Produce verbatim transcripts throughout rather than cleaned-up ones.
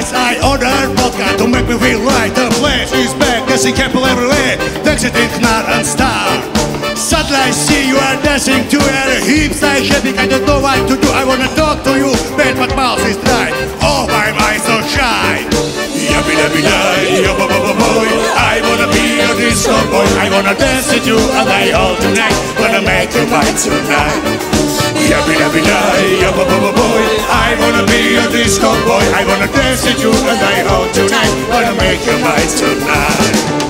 nights I order vodka to make me feel right. The place is back, dancing couple everywhere, exiting Knar and Star. Suddenly I see you are dancing to your hips. I happy, I don't know what to do. I wanna talk to you, but my mouth is dry. Oh, my mind so shy. Yappy dappy die, yo bo bo bo boy. I wanna be a disco boy. I wanna dance with you and I all tonight. Wanna make you mine tonight. Yappy dappy die, yo bo bo bo boy. I wanna be a disco boy. I wanna dance with you and I all tonight. Wanna make you mine tonight.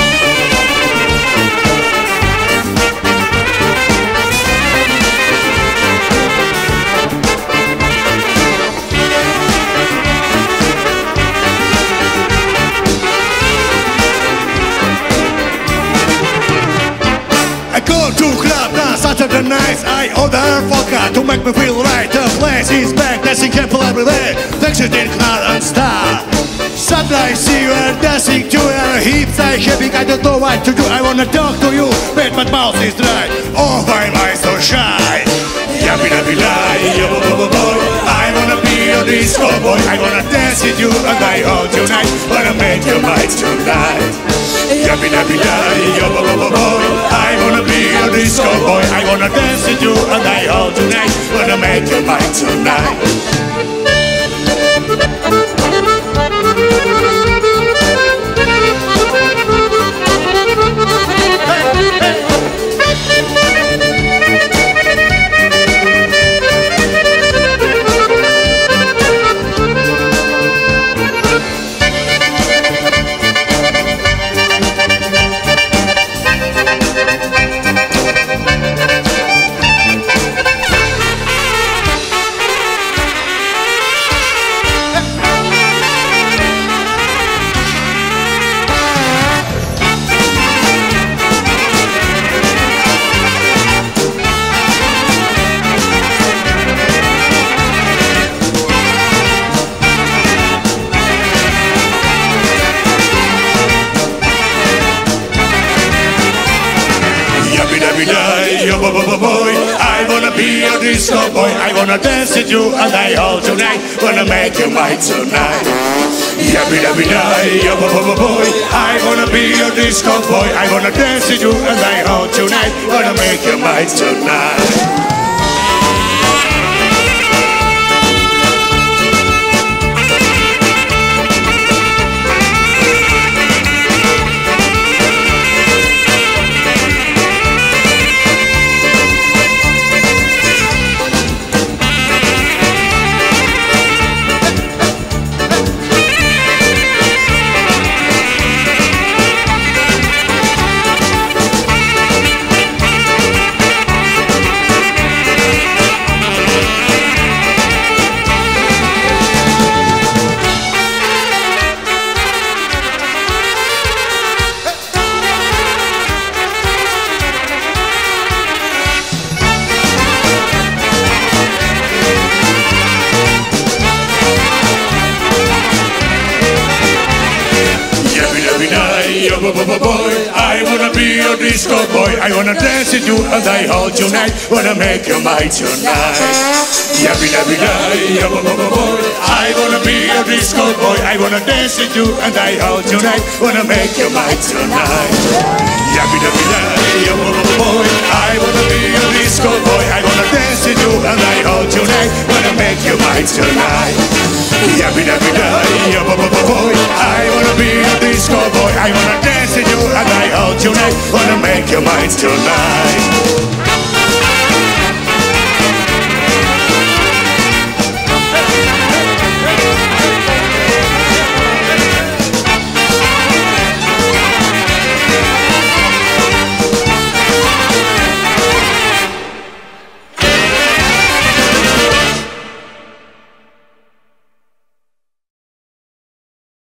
To club on Saturday nights I order vodka to make me feel right. The place is back, dancing couple everywhere, exiting Knar and Star. Suddenly I see you are dancing to your hips. I happy, I don't know what to do. I wanna talk to you, but my mouth is dry. Oh, why am I so shy? Yappy dappy lie, yo bo bo bo boy. I wanna be a disco boy. I wanna dance with you and I hold you night. Wanna make you mine tonight. Yappy dappy lie, yo bo bo bo boy. I wanna be a disco boy. I wanna dance with you and I hold you night. Wanna make you mine tonight. Yo bo bo bo boy, I wanna be a disco boy. I wanna dance with you and I hold you night. Wanna make you mine tonight. Yappy dappy die, yo bo bo bo boy. I wanna be a disco boy. I wanna dance with you and I hold you night. Wanna make you mine tonight. Yo bo bo bo boy, I wanna be a disco boy. I wanna dance with you and I hold you night. Wanna make you mine tonight. Yappy dappy die, yo bo bo bo boy. I wanna be a disco boy. I wanna dance with you and I hold you night. Wanna make you mine tonight. Yappy dappy die, yo bo bo bo boy. I wanna be a disco boy. I wanna dance with you and I hold you night. Wanna make you mine tonight. Yappy dappy die, yo bo bo bo boy. I wanna be a disco boy. I wanna dance with you and I hold you night. Wanna make you mine tonight.